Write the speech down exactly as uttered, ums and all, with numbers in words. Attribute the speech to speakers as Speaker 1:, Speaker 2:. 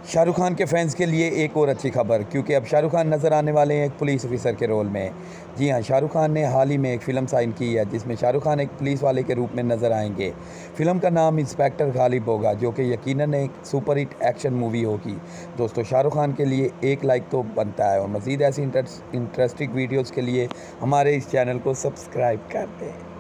Speaker 1: शाहरुख खान के फैंस के लिए एक और अच्छी खबर, क्योंकि अब शाहरुख खान नज़र आने वाले हैं एक पुलिस ऑफिसर के रोल में। जी हां, शाहरुख खान ने हाल ही में एक फ़िल्म साइन की है जिसमें शाहरुख खान एक पुलिस वाले के रूप में नज़र आएंगे। फ़िल्म का नाम इंस्पेक्टर गालिब होगा, जो कि यकीनन एक सुपर हिट एक्शन मूवी होगी। दोस्तों, शाहरुख खान के लिए एक लाइक तो बनता है, और मज़ीद ऐसी इंटरेस्टिंग वीडियोज़ के लिए हमारे इस चैनल को सब्सक्राइब कर दें।